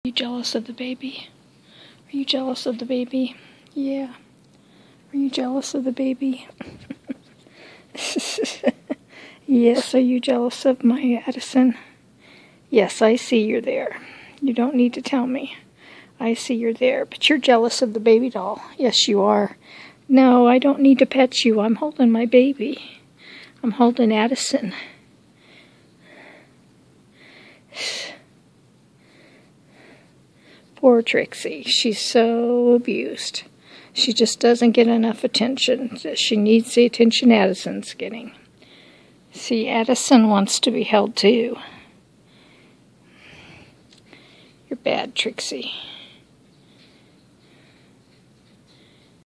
you jealous of the baby? Are you jealous of the baby? Yeah. Are you jealous of the baby? Yes, are you jealous of my Addison? Yes, I see you're there. You don't need to tell me. I see you're there, but you're jealous of the baby doll. Yes, you are. No, I don't need to pet you. I'm holding my baby. I'm holding Addison. Poor Trixie. She's so abused. She just doesn't get enough attention. She needs the attention Addison's getting. See, Addison wants to be held too. You're bad, Trixie.